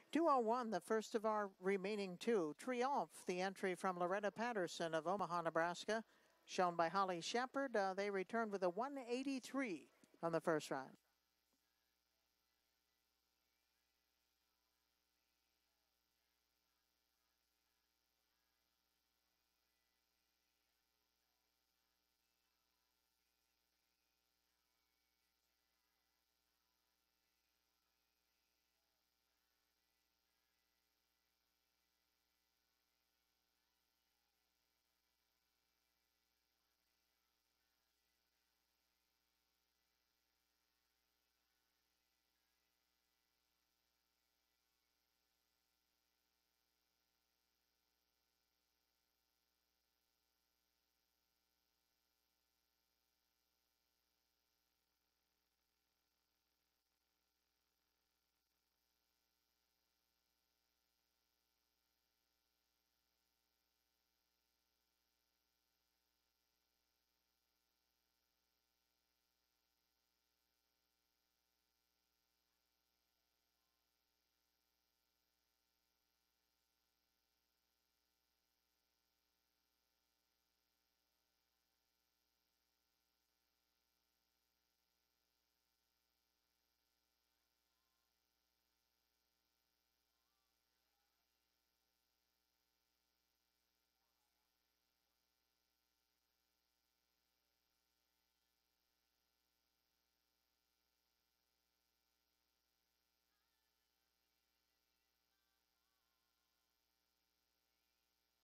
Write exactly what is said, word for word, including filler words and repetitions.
two oh one, the first of our remaining two. Triomphe, the entry from Loretta Patterson of Omaha, Nebraska, shown by Holly Shepard. Uh, they returned with a one eighty-three on the first round.